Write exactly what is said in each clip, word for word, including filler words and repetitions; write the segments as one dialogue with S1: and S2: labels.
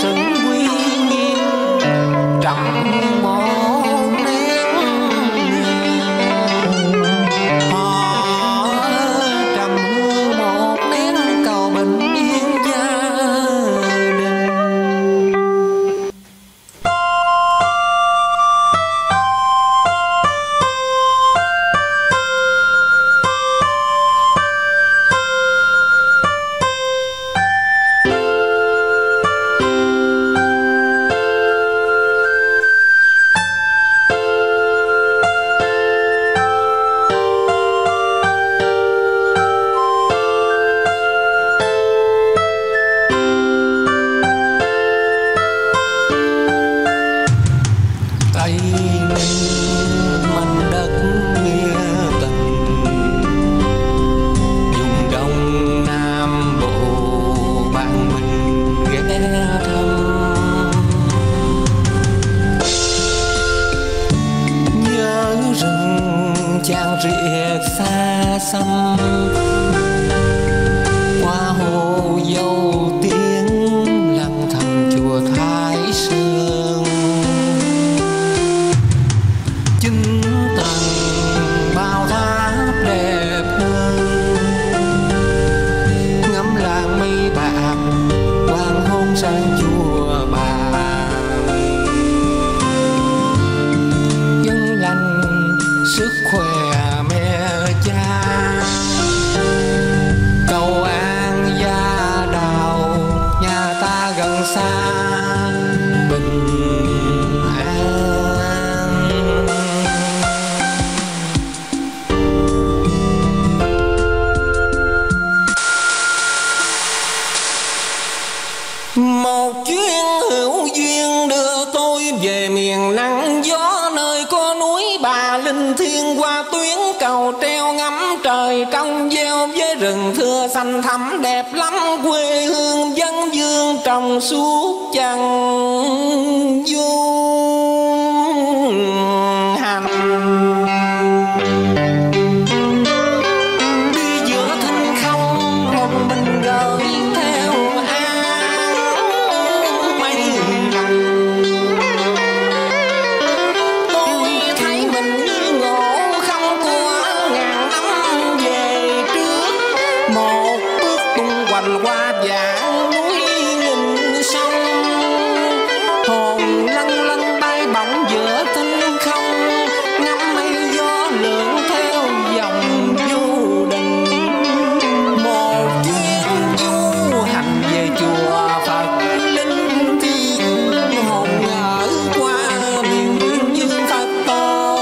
S1: sừng uy nghiêm trầm một nén họ trầm hương một nén cầu bình yên gia đình. Tây Ninh mảnh đất nghĩa tình, vùng đông nam bộ bạn mình ghé thăm. Nhớ rừng chàng riệc xa xăm, qua hồ dâu tiếng lặng thầm chùa Thái Sương. Chinh tầng bao tháp đẹp hơn, ngắm làng mây bạc hoàng hôn sang chùa bà. Dân lành sức khỏe mẹ cha, cầu an gia đào nhà ta gần xa bình an. Một chuyến hữu duyên đưa tôi về miền nắng gió, nơi có núi Bà Linh Thiên qua tuyến cầu treo ngắm trời trong veo với rừng thưa xanh thẳm đẹp lắm. Quê hương dân dương trồng suốt chẳng vuông hành. Đi giữa thinh không một mình gửi theo áng mây lành. Tôi thấy mình như ngộ không của ngàn năm về trước, một bước tung hoành qua vạn núi nghìn sông. Hồn lâng lâng bay bổng giữa thinh không, ngắm mây gió lượn theo dòng du đình. Một chuyến du hành về chùa Phật Linh Thiên, hồn ngỡ qua miền nguyện dương Phật tổ.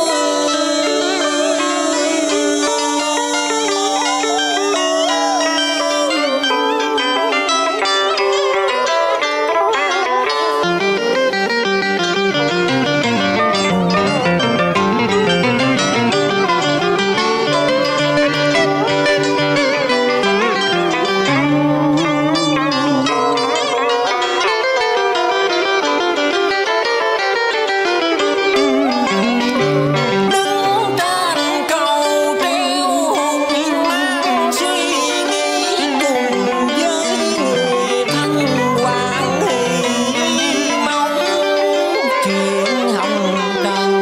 S1: Đứng trên cầu treo hồn miên man suy nghĩ, cùng với người thân hoan hỷ mong chuyện hồng trần.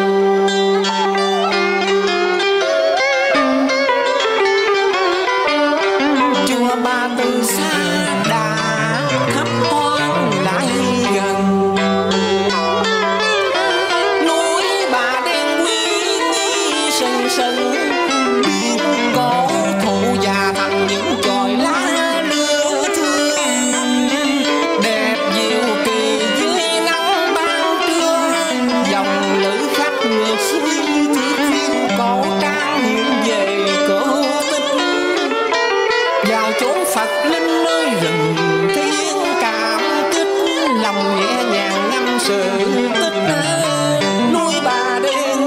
S1: Chùa Bà từ xa đã thấp thoáng lại gần, núi Bà đen quy nghi sừng sừng. Biên cổ thụ già thành những chồi lá lưa thưa, đẹp diệu kỳ dưới nắng ban trưa. Dòng lữ khách ngược xuôi thước phim cổ trang hiện về cổ tích, vào chốn Phật Linh nơi rừng thiên cảm kích. Lòng nhẹ nhàng ngâm sự tích núi Bà đen.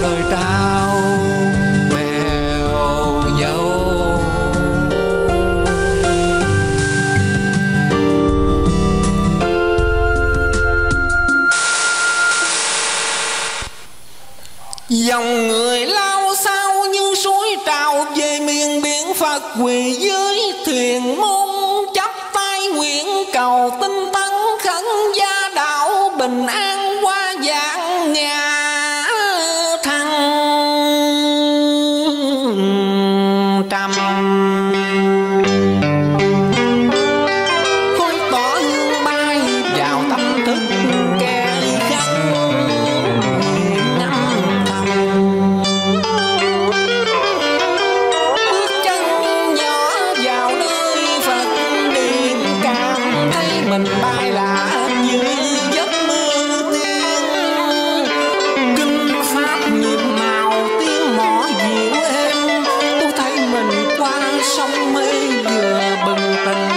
S1: lời trao bèo dâu. Dòng người lao sao như suối trào về miền biển Phật, quỳ dưới thuyền môn chắp tay nguyện cầu tinh tấn khấn gia đạo bình an qua vạn ngã thăng trăm. Khói tỏ hương bay vào tâm thức kẻ khăn ngắm thầm. Bước chân nhỏ vào nơi Phật điện, cảm thấy mình bay lạ như giấc mơ tiên. Kinh pháp nhiệm màu tiếng mõ dịu êm, tôi thấy mình qua sông mê vừa bừng tỉnh.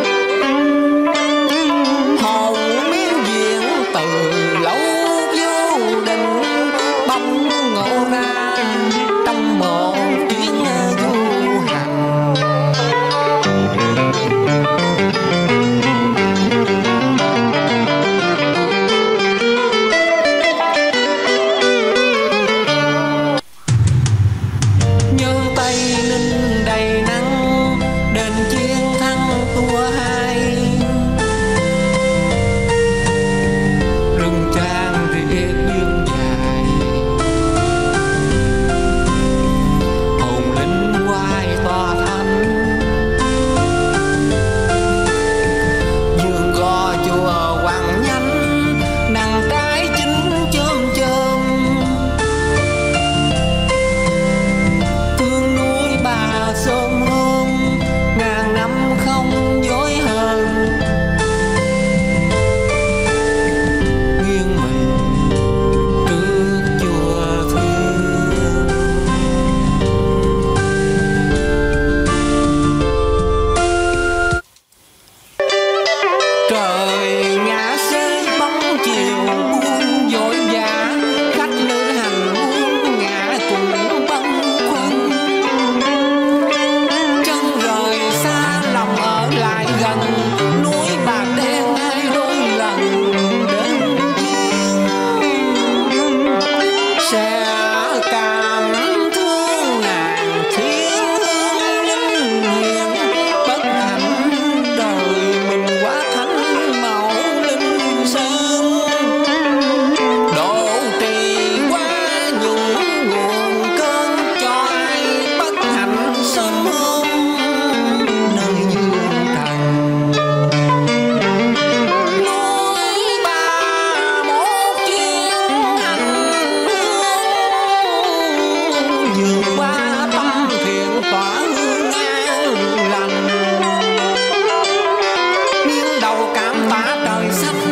S1: Hồn miên diện từ lâu vô định, bỗng ngộ ra trong một chuyến du hành. Nhớ Tây Ninh đầy nắng, đền chiến thắng tua hai. Rừng trang riết dương dài, hồn linh quay tòa thánh. Dương gò chùa Hoàng Nhánh, nàng trái chín chôm chôm. Thương núi Bà Xôm Hôm, ngàn năm không dối hơn. Nghiêng mình trước chùa thương. Trời ngã xế bóng chiều buông vội vã, khách lữ hành buông ngã cùng bâng khuâng. Chân rời xa lòng ở lại gần, núi Bà Đen hai đôi lần đến duyên. Sẽ cảm thương nàng thiên hương linh hiền, bất hạnh đời mình quá thánh mẫu linh sơn. Độ trì qua những nguồn cơn cho ai bất hạnh sớm hôm nơi dương trần. Núi Bà một chuyến hành hương, vượt qua tâm thiện tỏa hương an lành. Nghiêng đầu cảm tạ trời xanh